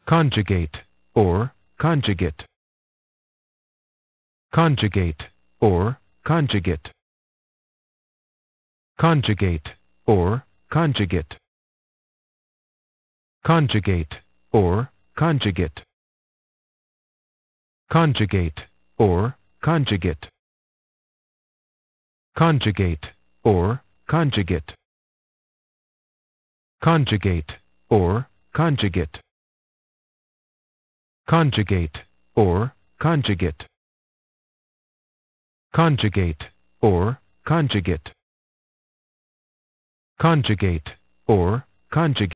conjugate, or conjugate. Conjugate, or conjugate. Conjugate, or conjugate. Conjugate, or conjugate. Conjugate, or conjugate. Conjugate, or conjugate. Conjugate, or conjugate. Conjugate, or conjugate. Conjugate, or conjugate. Conjugate, or conjugate.